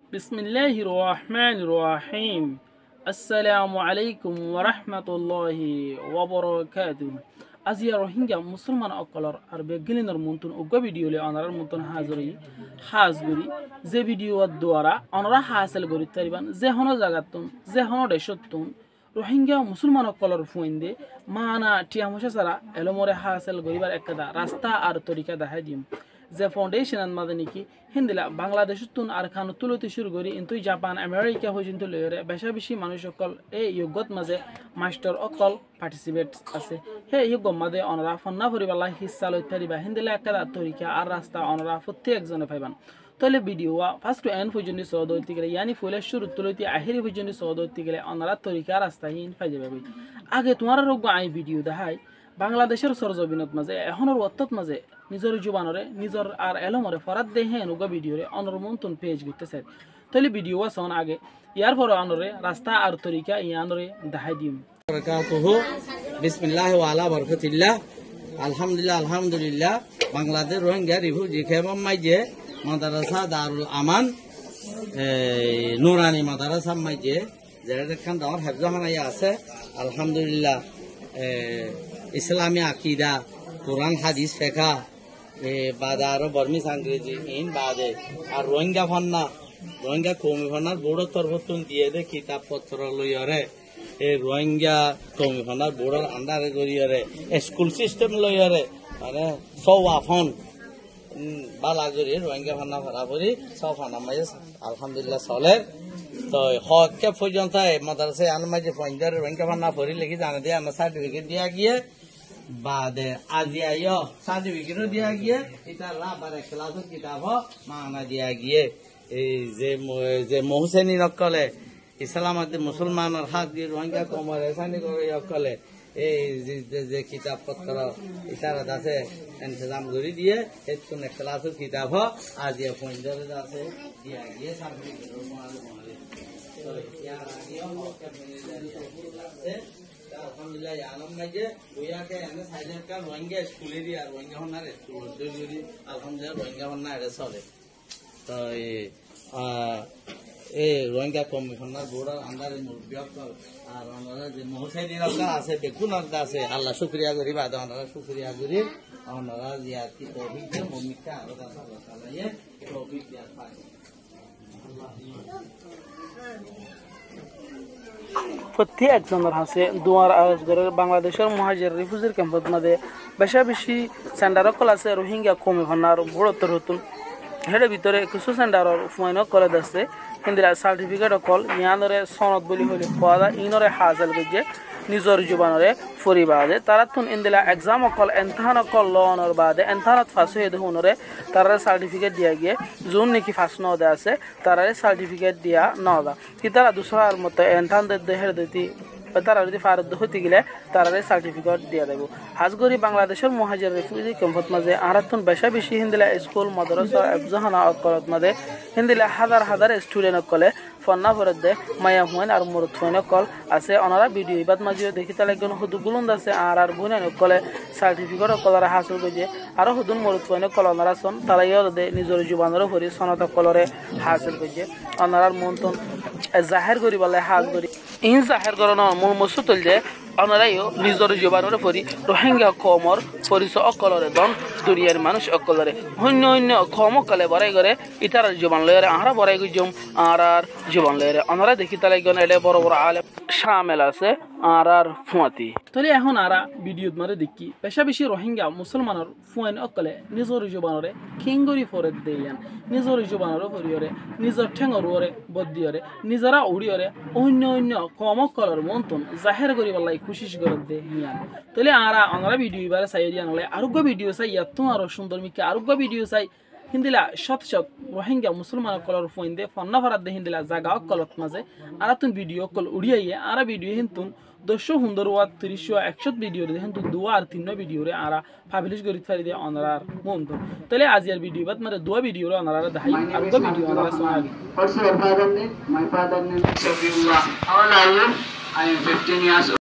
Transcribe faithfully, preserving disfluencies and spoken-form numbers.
বিসমিল্লাহির রহমানির রহিম। আসসালামু আলাইকুম ওয়া রাহমাতুল্লাহি ওয়া বারাকাতুহু। আজিয়া রোহিঙ্গা মুসলমান অকলর আর বেগলিনর মন্তন উগ্র ভিডিও লে অনারার মন্তন হাজরি হাজগুরি যে ভিডিওর দ্বারা অনারা হাসিল করি তারিবান যে হন জাগাতুন যে হন দেশতুন রোহিঙ্গা মুসলমান অকলর ফুইন্দে মানা টিয়ামশা সারা এলমরে হাসিল করিবার একটা রাস্তা আর তরিকা দেখাই দিম যে ফাউন্ডেশন মাঝে নাকি হিন্দিলা বাংলাদেশতুন আর খান তুলতে শুরু করি কিন্তু জাপান আমেরিকা পর্যন্ত লইরে বেশা বেশি মানুষ অকল এই যোগ্যত মাঝে মাস্টার অকল পার্টিসিপেট আছে সেই যোগ্য মাঝে অনরা ফন্না পরিবালা হিস্সা লই তারিবা হিন্দিলা একটা তরিকা আর রাস্তা অনরা প্রত্যেকজনে পাইবান তাহলে ভিডিও ফার্স্ট টু এন্ড পর্যন্ত সহজ হইতে গেলে ইয়ানি ফুলে শুরু তুলতে আহিরি পর্যন্ত সহজ হইতে গেলে অনরা তরিকা রাস্তা হিন পাই যাবে আগে তোমার রোগ আই ভিডিও দেখাই বাংলাদেশের সরজবিনত মাঝে এখনের অত্যত মাঝে নিজের জুবানরে নিজের আর এলমরে ফরাত দেহে অনুগা ভিডিওরে অনর মন্তন পেজ করতেছে তাহলে ভিডিও আসন আগে ইয়ার পর অনরে রাস্তা আর তরিকা ইয়ানরে দেখাই দিম। বারাকাতুহু বিসমিল্লাহ ওয়া আলা বারাকাতিল্লাহ আলহামদুলিল্লাহ আলহামদুলিল্লাহ বাংলাদেশ রোহিঙ্গা রিফিউজি খেমাম মাইজে মাদ্রাসা দারুল আমান নুরানি মাদ্রাসা মাইজে যেটা খান দাওয়ার হেফজামানাইয়া আছে আলহামদুলিল্লাহ ইসলামী আকিদা কোরআন হাদিস ফেকা বাদে বর্মিস আংরেজি ইন বাদে আর রোহিঙ্গা ফান্না রোহিঙ্গা কৌমি ফান্নার বোর্ডের তরফতুন দিয়ে দে কিতাব পত্র লইয়রে এই রোহিঙ্গা কৌমি ফান্নার বোর্ডের আন্ডারে জড়িয়রে স্কুল সিস্টেম লইয়রে মানে সব আফন বালা জড়ি রোহিঙ্গা ফান্না ফেরাফরি সব ফান্না মাঝে আলহামদুলিল্লাহ চলে তো হকে পর্যন্ত মাদ্রাসা আনমাঝে পয়েন্টার রোহিঙ্গা ফান্না ফরি লিখি জানা দিয়ে আমরা সার্টিফিকেট দিয়া গিয়ে বাদে আজি আইয় সার্টিফিকেটও দিয়া গিয়ে এটা রাবার ক্লাসের কিতাব মানা দিয়া গিয়ে এই যে যে মহুসেনী নকলে ইসলামাতে মুসলমানের হাত দিয়ে রোহিঙ্গা কমর এসানি করে অকলে এই যে কিতাব পত্র ইতারা আছে ইন্তজাম করে দিয়ে একটু ক্লাসের কিতাব আজি পয়েন্টারে আছে দিয়া গিয়ে সার্টিফিকেট তো ইয়ার আগেও হকে আছে alhamdulillah alam maje boya ke ane saide ka rohingya school eri ar rohingya honnar school dori alhamdulillah rohingya honna ere chole to e e rohingya commissioner board under murbiak ar onara je mohosai raka ase bekun arda ase allah shukriya kori bada onara shukriya kori onara ziyati tawhid je momika arda Allah taala ye tawhid ya pai প্রত্যেকজনের হাসে দুয়ার আওয়াজ করে বাংলাদেশের মহাজের রিফিউজির ক্যাম্পত মাঝে বেশা বেশি centre অকল আছে রোহিঙ্গা কমে ভান্নার বড়তর হতুন হের ভিতরে কিছু সেন্টারের ফুয়াইন কলেজ আছে হিন্দিরা সার্টিফিকেট অকল ইয়ানরে সনদ বলি হলে পাওয়া যায় ইনরে হাজাল গজে নিজর জুবানরে ফরি বাদে তারা তুন ইন্দিলা এক্সাম অকল এনথান অকল লনর বাদে এনথানত ফাঁস হয়ে দেখুনরে তারা সার্টিফিকেট দিয়া গিয়ে যোন নাকি ফাঁস ন দে আছে তারা সার্টিফিকেট দিয়া ন দা কি তারা দুসরার মতো এনথান দেহের দিতি তারা যদি ফারদ হইতে গেলে তারা সার্টিফিকেট দিয়া দেব হাজগরি বাংলাদেশের মহাজের রিফিউজি ক্যাম্পত মাঝে আরাতুন বেশা বেশি হিন্দিলা স্কুল মাদ্রাসা এফজাহানা অকলত মাঝে হিন্দিলা হাজার হাজার স্টুডেন্ট অকলে ফন্না ফরত দে মায়া হুয়ান আর মুরত হুয়ান অকল আছে অনারা ভিডিও ইবাদ মাঝিও দেখি তাহলে একজন হুদু গুলুন্দ আছে আর আর বুনান অকলে সার্টিফিকেট অকলরা হাসিল করছে আরো হুদুন মুরত হুয়ান অকল অনারা সন তারা ইয়ে দে নিজের জুবানের ভরি সনত অকলরে হাসিল করছে অনারার মন্তন জাহের করি বলে হাজ করি ইন জাহের করানো মূল মসু তুল যে অনারাইও নিজের জবানের পরি রোহিঙ্গা কমর পরিচয় অকলরে দন দুনিয়ার মানুষ অকলরে অন্য অন্য কম অকলে বড়াই করে ইতার জবান লয়ারে আহারা বড়াই গুজম আর আর জবান লয়ারে অনারা দেখি তাহলে গন এলে বড় বড় আলে শামেল আছে আর আর ফুয়াতি তাহলে এখন আরা ভিডিওত মারে দেখি বেশা বেশি রোহিঙ্গা মুসলমানের ফুয়াইন অকলে নিজের জবানরে খিঙ্গরি ফরে দেয়ান নিজের জবানের পরিয়রে নিজের ঠেঙররে বদিয়রে নিজেরা উড়িয়রে অন্য অন্য কম অকলর মন্তন জাহের করি বলাই কোশিশ করে দে হিয়ান তাহলে আরা অনারা ভিডিও এবারে চাই দিয়া নলে আরোগ্য ভিডিও চাই ইয়াত আরো সুন্দর মিকে আরোগ্য ভিডিও চাই হিন্দিলা শত শত রোহিঙ্গা মুসলমান কলর ফোন দে ফন্না ভারাত দে হিন্দিলা জাগা কলত মাঝে আর তুন ভিডিও কল উড়িয়াইয়ে আর ভিডিও হিন্তুন দশশো সুন্দর ওয়া ত্রিশশো একশো ভিডিও রে হিন্তু দুয়া আর তিন ভিডিও রে আরা পাবলিশ করি ফারি দে অনারার মন তো তাহলে আজ এর ভিডিও বাদ মানে দুয়া ভিডিও রে অনারা দেখাই আরোগ্য ভিডিও অনারা শোনা আগে What's your father name? My father name is Sabiullah. How old are you? I am fifteen years old.